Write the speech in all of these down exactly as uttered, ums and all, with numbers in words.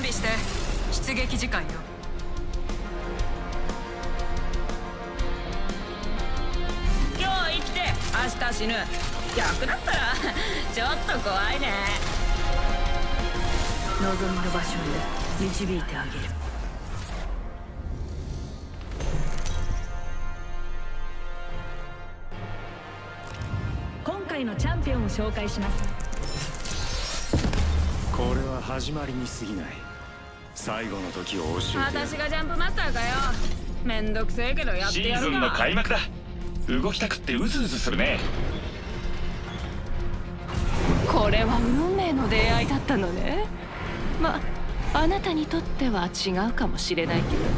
備して。出撃時間よ。 今日生きて明日死ぬ。逆だったらちょっと怖いね。 望みの場所へ導いてあげる。今回のチャンピオンを紹介します。 これは始まりに過ぎない。最後の時を教えて。 私がジャンプマスターかよ。めんどくせえけどやってやるか。 シーズンの開幕だ。動きたくってうずうずするね。 これは運命の出会いだったのね。まあなたにとっては違うかもしれないけど。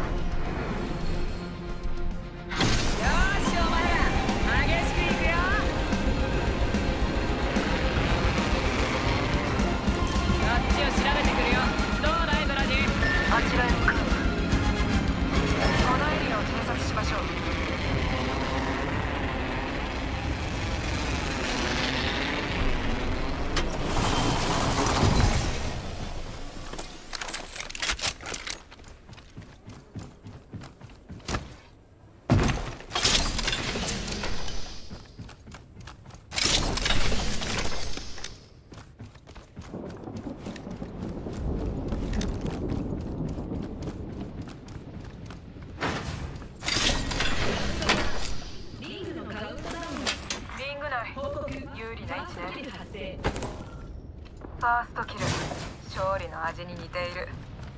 ファーストキル、勝利の味に似ている。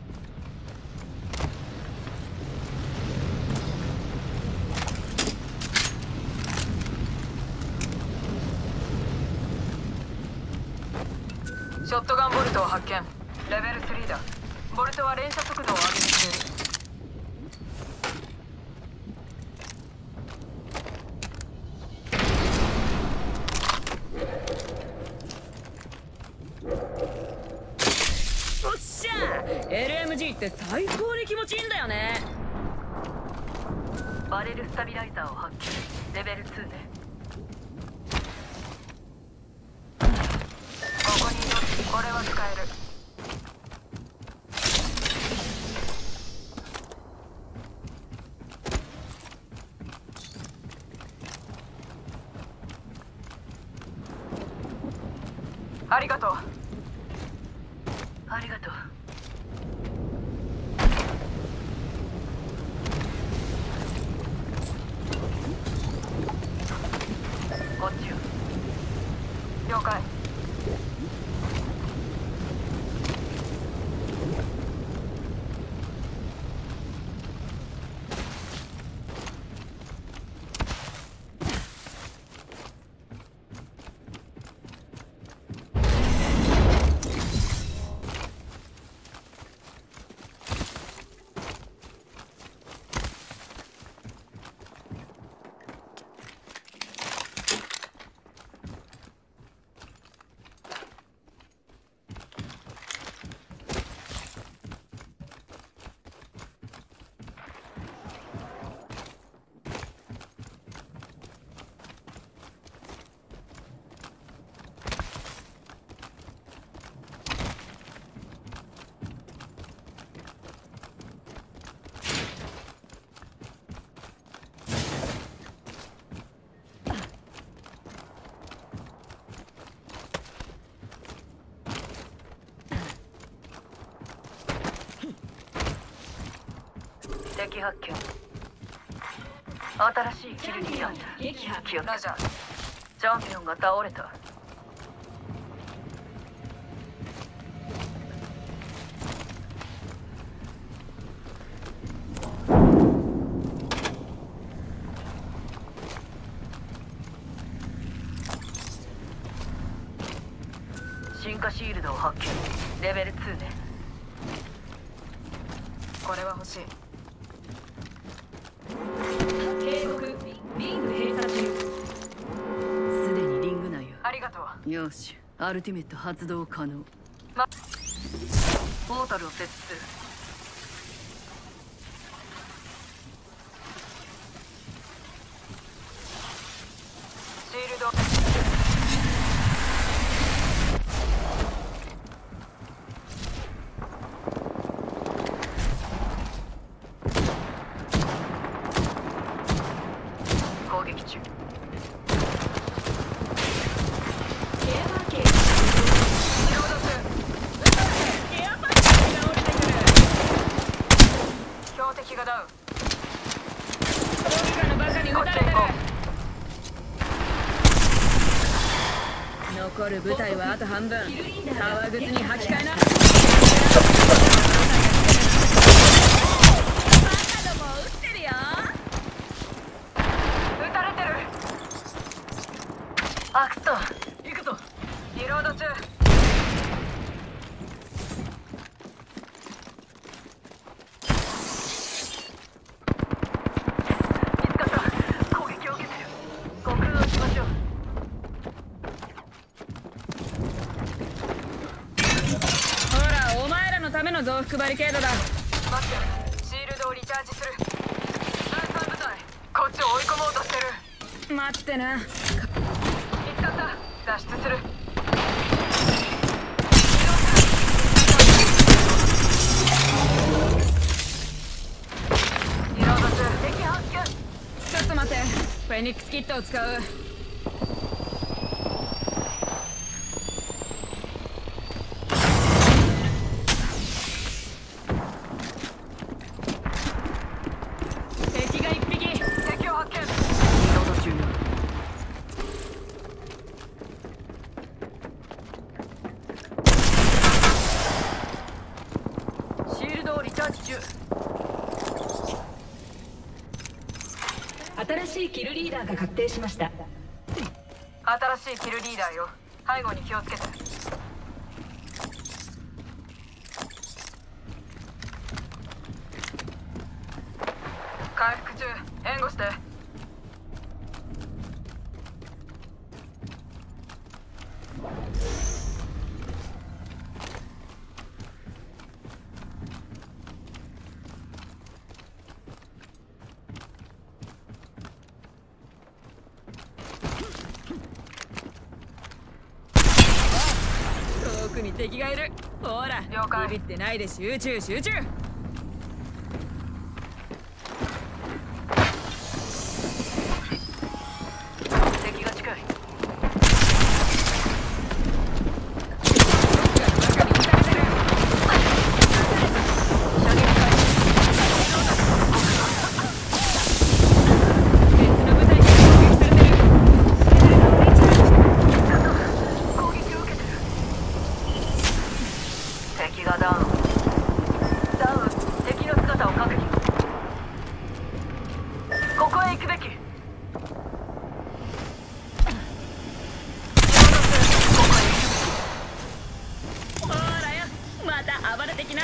ショットガンボルトを発見。レベルスリーだ。ボルトは連射速度を上げてくれる。 エルエムジー って最高に気持ちいいんだよね。 バレルスタビライザーを発見。レベルツーね。 ここにいる。これは使える。ありがとう。 ありがとう。こっちよ。 了解。 敵発見。新しいキルリーダーだ。撃破。気をつけ。 ラジャー。 チャンピオンが倒れた。進化シールドを発見。レベルツーね。 これは欲しい。 警告。リング閉鎖中。すでにリング内よ。 ありがとう。 よし、アルティメット発動可能。 ま、 ポータルを設置する。 シールド。 敵がダウン。 どっかのバカに撃たれてる。残る部隊はあと半分。革靴に履き替えな。バカども撃ってるよ。 撃たれてる。アクスト行くぞ。リロード中。見つかった。攻撃を受けてる。悟空をしましょう。 ほらお前らのための増幅バリケードだ。 待って、シールドをリチャージする。第三部隊こっちを追い込もうとしてる。 待ってな。 見つかった。脱出する。リロード中。敵発見。 ちょっと待って、フェニックスキットを使う。敵が一匹。 敵を発見。リロード中。シールドをリチャージ中。 新しいキルリーダーが確定しました。 新しいキルリーダーよ。背後に気をつけて。回復中。援護して。 遠くに敵がいる。ほら了解。 ビビってないで集中集中。 敵が近い。敵がダウン。ダウン。敵の姿を確認。ここへ行くべき。 ほらよ、また暴れてきな。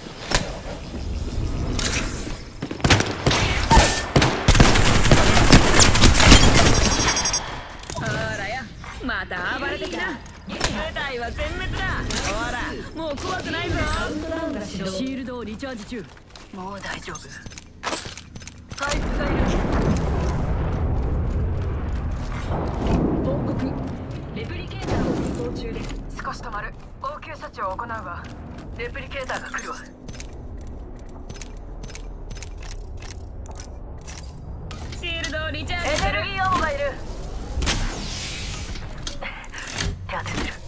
ほらよ、また暴れてきな。部隊は全滅だ。ほらもう怖くないぞ。シールドをリチャージ中。 もう大丈夫。回復がいる。 報告。レプリケーターを運行中です。 少し止まる。応急処置を行うわ。レプリケーターが来るわ。 シールドをリチャージエする。 ネルギーアモがいる。手当てする。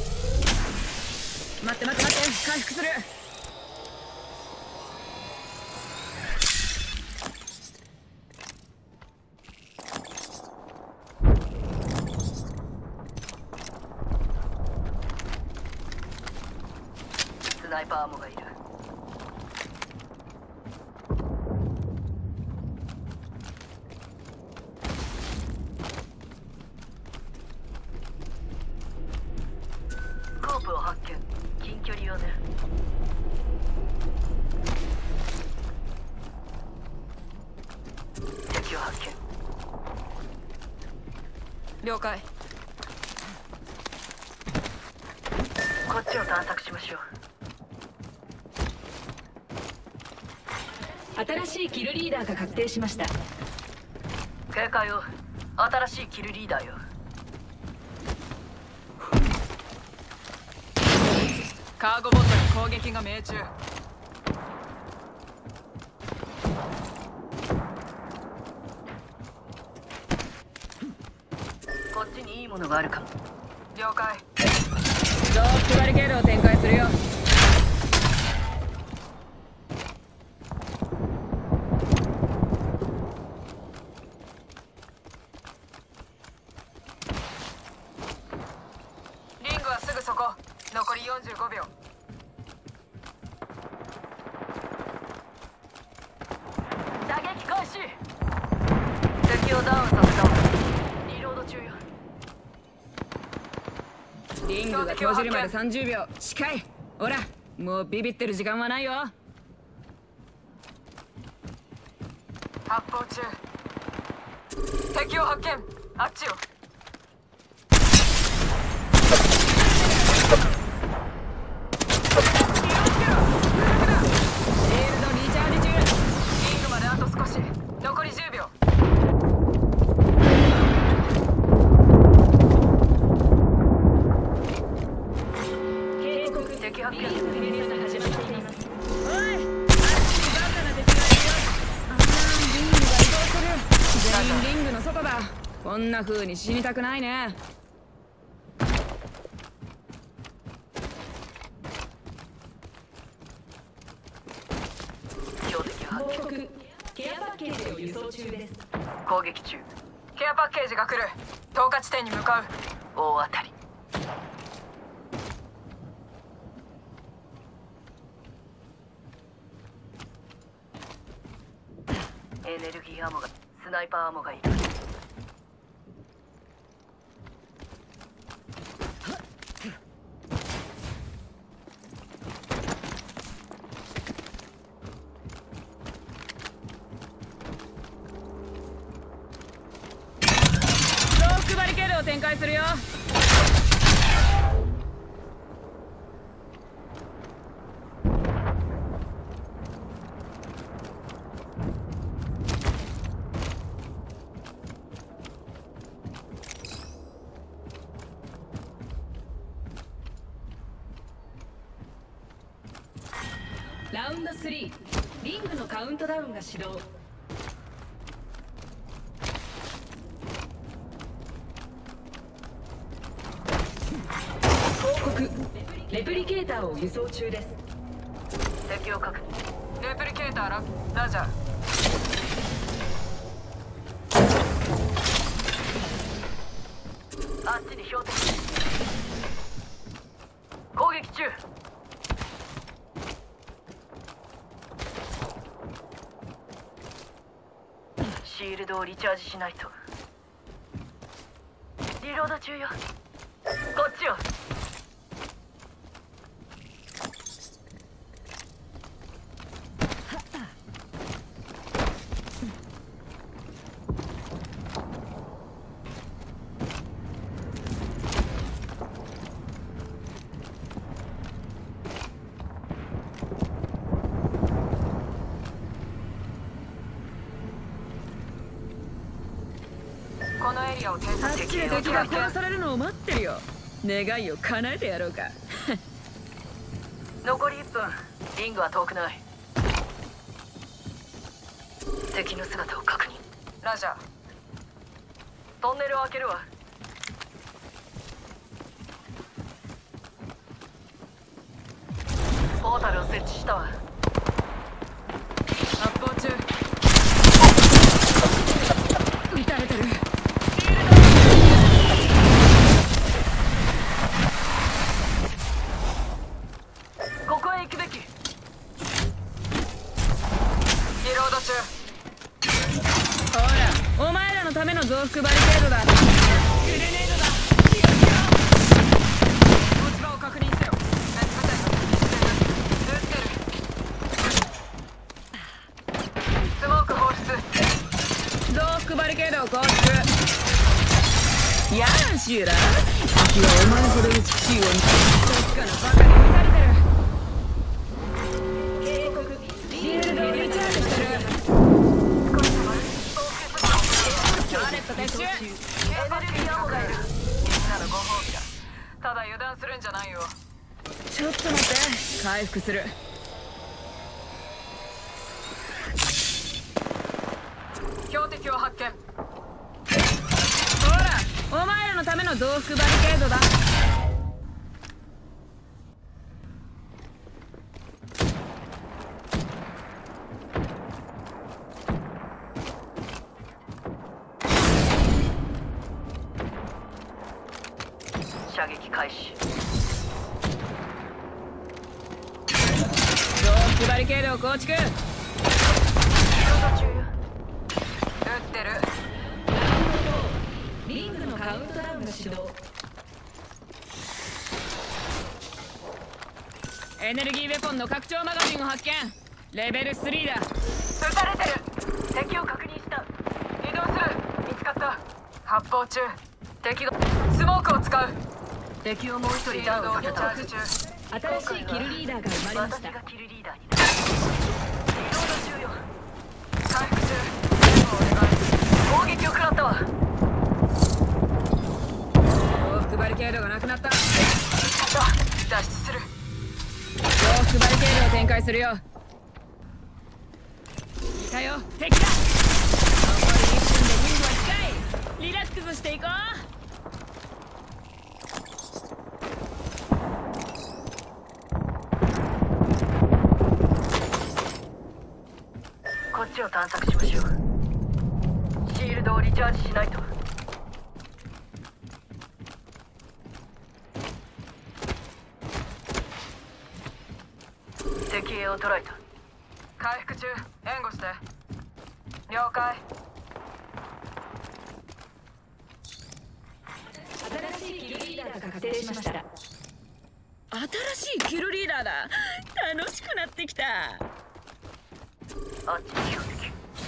待って待って待って、回復する。 スナイパーアモがいる。スコープを発見。近距離用ね。敵を発見。了解。こっちを探索しましょう。 新しいキルリーダーが確定しました。 警戒を。新しいキルリーダーよ。カーゴボットに攻撃が命中。こっちにいいものがあるかも。了解。 ドープバリケードを展開するよ。 りよんじゅうごびょう。射撃開始。敵をダウンさせたわ。リロード中よ。 リングが閉じるまでさんじゅうびょう。近い。ほら、もうビビってる時間はないよ。 発砲中。敵を発見。あっちよ。残りじゅうびょう。警告。敵発見。始まっています。おい、あっちにバカな敵がいるよ。あー、リングが移動する。全員リングの外だ。こんな風に死にたくないね。標的発見。 ケアパッケージを輸送中です。 攻撃中。ケアパッケージが来る。投下地点に向かう。大当たり。エネルギーアモが、スナイパーアモがいる。 展開するよ。 ラウンドスリー、リングのカウントダウンが始動。レプリケーターを輸送中です。 敵を確認。レプリケーターララジャー。あっちに標的。攻撃中。シールドをリチャージしないと。リロード中よ。こっちよ。このエリアを偵あっ察ちで敵が殺されるのを待ってるよ。願いを叶えてやろうか。 残りいっぷん。リングは遠くない。敵の姿を確認。ラジャー。トンネルを開けるわ。ポータルを設置したわ。発砲中。撃たれてる。ここへ行くべき。リロード中。 ほら、お前らのための増幅バリケードだ。グレネードだ。落ち場を確認せよ。別部隊が撃ってる。スモーク放出。増幅バリケードを構築。やあシュラ、敵はお前ほど美しい女。どっかのバカに撃たれてる。警告。シールドをリチャージしてる。ガレット撤収。エネルギーアモがいる。みんなのご褒美だ。ただ油断するんじゃないよ。ちょっと待って、回復する。標的を発見。ほら、お前らのための増幅バリケードだ。 射撃開始。 クバリケードを構築。 仕事中よ。撃ってる。 リングのカウントダウンが始動。 エネルギーウェポンの拡張マガジンを発見。レベルスリーだ。 撃たれてる。敵を確認した。移動する。見つかった。発砲中。敵がスモークを使う。敵をもう一人ダウンさせた。 新しいキルリーダーが生まれました。 私がキルリーダーになる。リロード中よ。回復中。お願い。攻撃を食らったわ。 報復バリケードがなくなった。 脱出する。 報復バリケードを展開するよ。いたよ、敵だ。残りいっぷんでリングは近い。リラックスしていこう。 こっちを探索しましょう。シールドをリチャージしないと。敵兵を捕らえた。回復中。援護して。了解。 新しいキルリーダーが確定しました。 新しいキルリーダーだ。楽しくなってきた。 あっちに標的。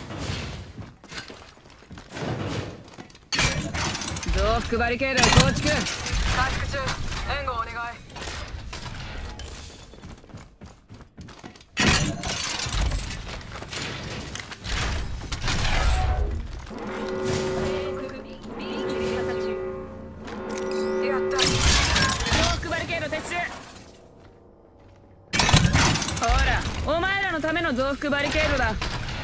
増幅バリケードを構築。 回復中。援護お願い。やった。 増幅バリケード撤収。ほら、お前らのための増幅バリケードだ。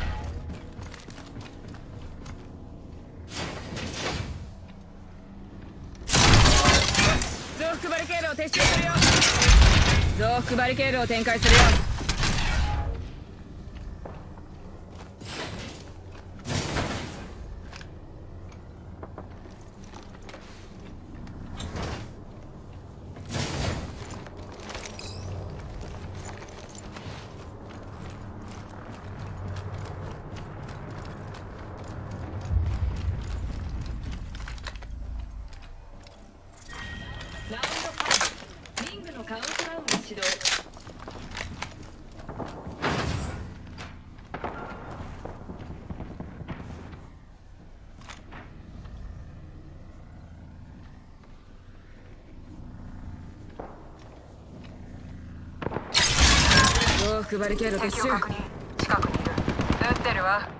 増幅バリケードを撤収するよ。増幅バリケードを展開するよ。 ラウンドファイブ、リングのカウントダウンが始動。 増幅バリケード撤収。 敵を確認。近くにいる。撃ってるわ。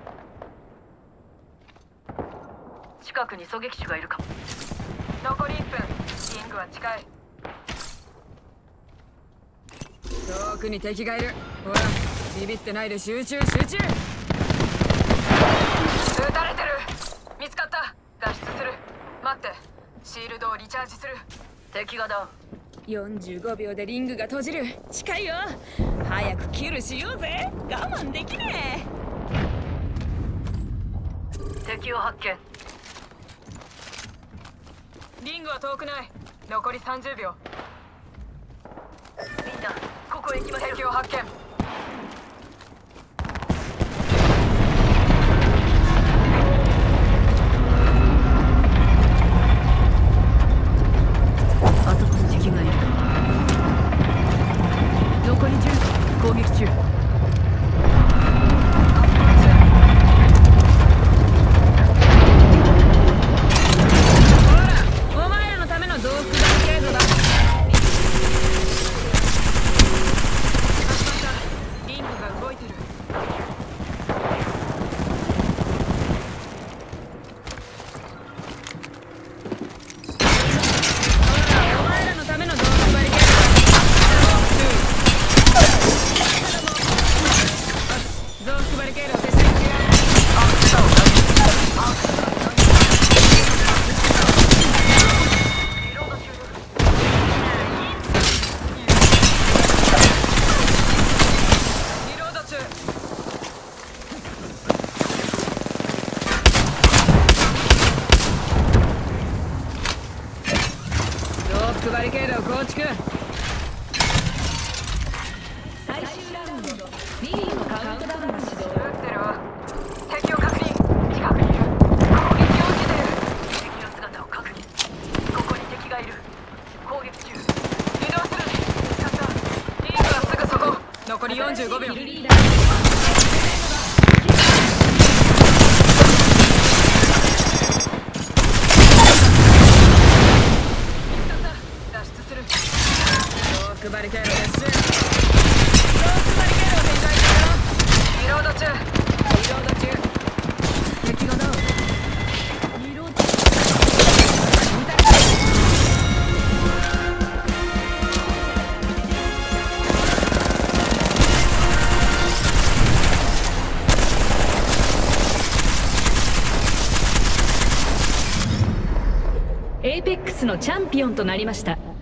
近くに狙撃手がいるかも。残りいっぷん。リングは近い。 遠くに敵がいる。ほら、ビビってないで集中集中。 撃たれてる。見つかった。脱出する。待って。シールドをリチャージする。敵がダウン。 よんじゅうごびょうでリングが閉じる。近いよ。早くキルしようぜ。我慢できね敵を発見。リングは遠くない。残りさんじゅうびょう。みんなここへ行きましょう。敵を発見。あそこに敵がいる。残りじゅう。攻撃中。 残りよんじゅうごびょう。 キルリーダー脱出する。 ロックバリケード撤収。ロックバリケードを展開中よ。 リロード中。 リロード中。敵がダウン。リロード中。見た。 エイペックスのチャンピオンとなりました。